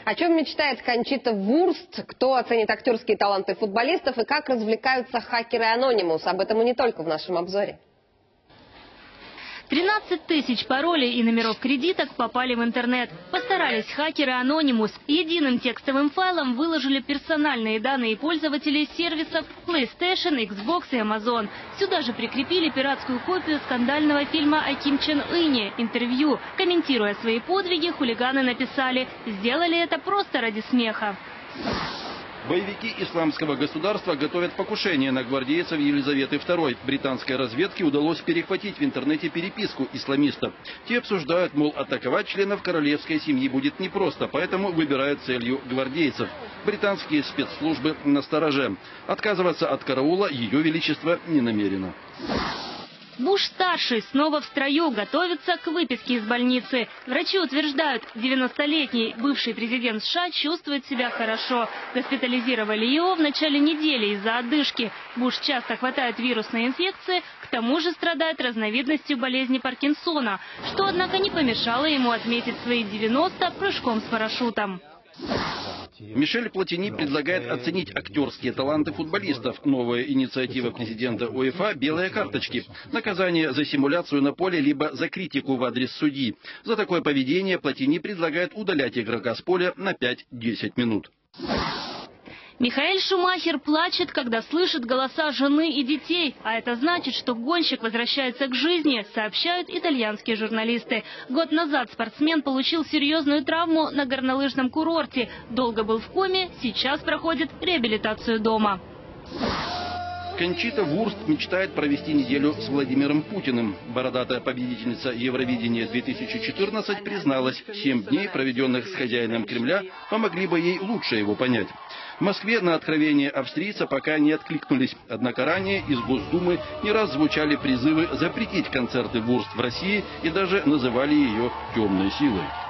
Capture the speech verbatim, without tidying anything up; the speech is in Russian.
О чем мечтает Кончита Вурст, кто оценит актерские таланты футболистов и как развлекаются хакеры Anonymous. Об этом и не только в нашем обзоре. тринадцать тысяч паролей и номеров кредиток попали в интернет. Постарались хакеры Anonymous. Единым текстовым файлом выложили персональные данные пользователей сервисов PlayStation, Xbox и Amazon. Сюда же прикрепили пиратскую копию скандального фильма о Ким Чен Ыне «Интервью». Комментируя свои подвиги, хулиганы написали: «Сделали это просто ради смеха». Боевики исламского государства готовят покушение на гвардейцев Елизаветы второй. Британской разведке удалось перехватить в интернете переписку исламистов. Те обсуждают, мол, атаковать членов королевской семьи будет непросто, поэтому выбирают целью гвардейцев. Британские спецслужбы настороже. Отказываться от караула Ее Величество не намерено. Буш-старший снова в строю, готовится к выписке из больницы. Врачи утверждают, девяностолетний бывший президент США чувствует себя хорошо. Госпитализировали его в начале недели из-за одышки. Буш часто хватает вирусной инфекции, к тому же страдает разновидностью болезни Паркинсона, что, однако, не помешало ему отметить свои девяносто прыжком с парашютом. Мишель Платини предлагает оценить актерские таланты футболистов. Новая инициатива президента УЕФА – белые карточки. Наказание за симуляцию на поле, либо за критику в адрес судьи. За такое поведение Платини предлагает удалять игрока с поля на пять-десять минут. Михаэль Шумахер плачет, когда слышит голоса жены и детей. А это значит, что гонщик возвращается к жизни, сообщают итальянские журналисты. Год назад спортсмен получил серьезную травму на горнолыжном курорте. Долго был в коме, сейчас проходит реабилитацию дома. Кончита Вурст мечтает провести неделю с Владимиром Путиным. Бородатая победительница Евровидения две тысячи четырнадцать призналась, семь дней, проведенных с хозяином Кремля, помогли бы ей лучше его понять. В Москве на откровение австрийца пока не откликнулись. Однако ранее из Госдумы не раз звучали призывы запретить концерты Вурст в России и даже называли ее темной силой.